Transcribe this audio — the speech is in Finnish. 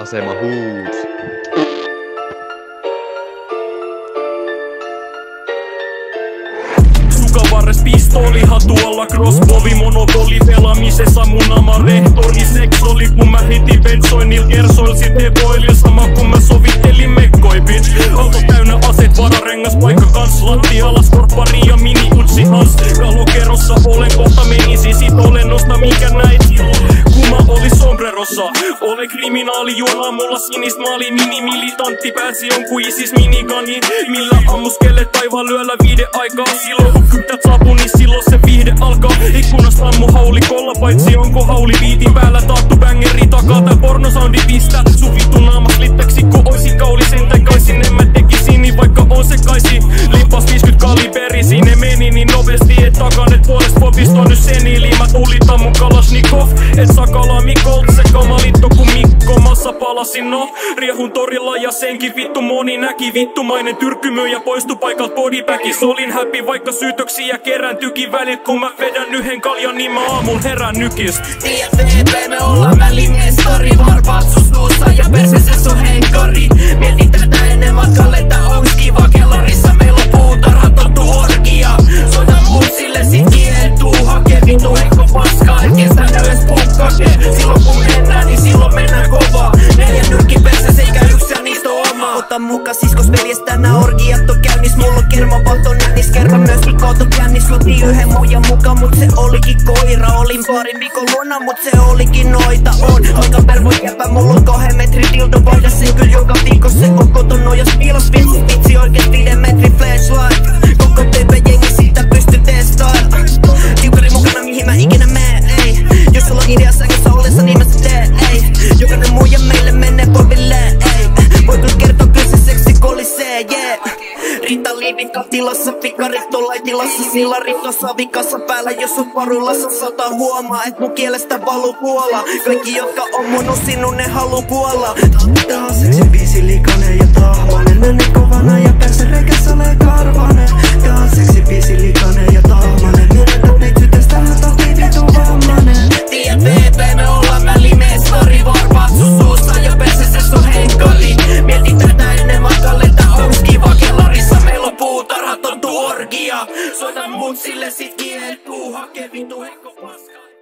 Asema huus. Sukavarres pistoolihan tuolla crossbowi monopoli pelaamisessa mun ama rehtori seksoli kun mä heti bensoin niil kersoil sit evoilil sama kun mä sovittelin mekkoi bitch. Auto täynnä aset vararengas paikka kans lattialla skorppari ja mini utsi hans kalokerossa olen kohta menisi sit olennosta minkä näit kun mä olin sombrerossa. Olen kriminaali juolaa mulla sinist maali minimilitantti pääsi jonkun isis minigani millä ammuskelle taivaan lyöllä viide aikaa silloin kun kyttät saapuu niin silloin se viihde alkaa. Ikkunasta ammu haulikolla paitsi onko hauli viitin päällä taattu bängeri takaa tää pornosoundi pistää sun vittu naamas litteksi kun oisin kaulisen tai kaisin en mä tekisin niin vaikka on sekaisin limpas 50 kaliberi sinne meni niin nopeasti et takan et puolest popista on nyt senili mä tulitan mun kalasnikov et saa kalaa Mikolt se kamalitto kun Mikko massa palasin no riehun torilla ja senkin vittu moni näki vittumainen tyrkkymyyjä poistu paikalt bodybackis olin happy vaikka syytöksiä kerään tykin välit kun mä vedän yhden kaljan niin mä aamulla herään nykist. Tiedät VP me ollaan välimestari varpaat sustuussa ja persessä sun henkari mietin tätä ennen matkalle tää onks kiva kellarissa meillä on puutarhat on orgia soita muusille sit kieltuu hakee vittu heikko paskaa et kestä edes pukkake silloin kun mennään niin silloin mennään kovaa 4 nyrkki persessä eikä yksään niistä on omaa ota muka siskos veljes tänään orgiat on käynnis mulla on kermapalto nännis kerran myöskin kooto kännis luotiin yhden muijan muka mut se olikin koira olin parin viikon luona mut se olikin noita on aika pervo jäpä mulla on 2 metrin dildo vaihda sen kyl joka viikko se on koton nojas piilos vitsi oikeet 5 metrin flashlight koko TP jengi siitä pysty testailla tiukari mukana mihin mä ikinä mene ei jos sulla on idea sängyssä ollessa niin mä se tee ei jokainen muija meille menee polville ei voi kyllä kertoa kyllä se seksi kolisee yeah Ritaliivin katilassa, pikarit on laitilassa Sillarit on savikassa päällä, jos on parulassa Sata huomaa, et mun kielestä valu kuolla Kaikki jotka on mun usinut, ne haluu kuolla Tää on seksi biisi likainen ja tahmainen Nänne kovana ja perse reikäs olee karvanen Tää on seksi biisi likainen ja tahmanen Mietät neitsytestä hätäti vitu vammanen Tiedät VP, me ollaan välimestari Varpaat sun suussa ja persessä sun henkari Mietin tätä ennen matkalle, tää onks kiva kellarissa meillä on puutarhat on orgia soita muut sille sit kieltuu hakee vittu heikko paskaa